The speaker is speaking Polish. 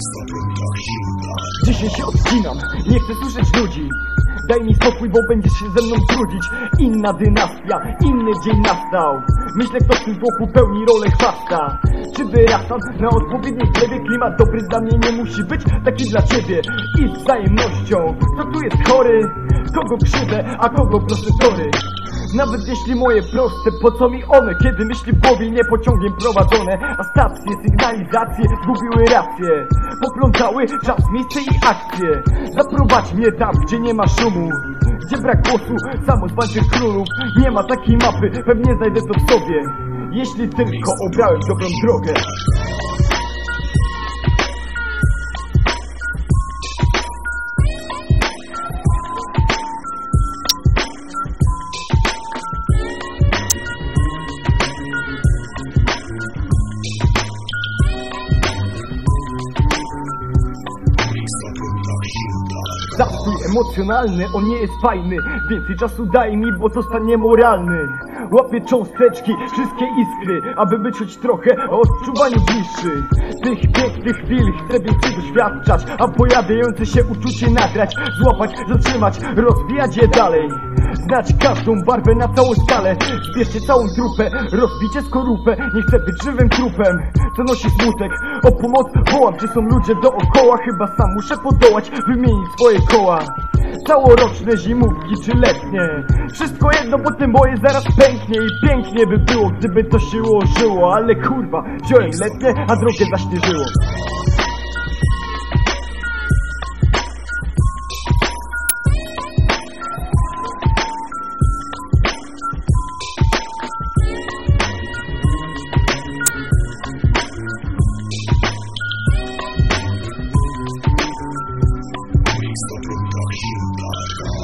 Dzisiaj się odcinam, nie chcę słyszeć ludzi. Daj mi spokój, bo będziesz się ze mną trudzić. Inna dynastia, inny dzień nastał. Myślę, kto w tym tłoku pełni rolę chwasta. Czy wyrastam na odpowiedniej glebie? Klimat dobry dla mnie nie musi być taki dla ciebie. I z wzajemnością, kto tu jest chory? Kogo krzywdę, a kogo proste tory? Nawet jeśli moje proste, po co mi one? Kiedy myśli w głowie nie pociągiem prowadzone. A stacje, sygnalizacje zgubiły rację. Poplątały czas, miejsce i akcje. Zaprowadź mnie tam, gdzie nie ma szumu, gdzie brak głosu, samozwańczych królów. Nie ma takiej mapy, pewnie znajdę to w sobie, jeśli tylko obrałem dobrą drogę. Zastój emocjonalny, on nie jest fajny. Więcej czasu daj mi, bo zostań niemoralny. Łapię cząsteczki, wszystkie iskry, aby być choć trochę o odczuwaniu bliższy. Tych pięknych chwil chcę więcej doświadczać, a pojawiające się uczucie nagrać, złapać, zatrzymać, rozwijać je dalej. Znać każdą barwę na całą skalę. Zbierzcie całą trupę, rozbicie skorupę. Nie chcę być żywym trupem, co nosi smutek. O pomoc wołam, czy są ludzie dookoła? Chyba sam muszę podołać, wymienić swoje koła. Całoroczne zimówki czy letnie, wszystko jedno, bo te moje zaraz pęknie. I pięknie by było, gdyby to się ułożyło. Ale kurwa, wziąłem letnie, a drogę zaśnieżyło. Production.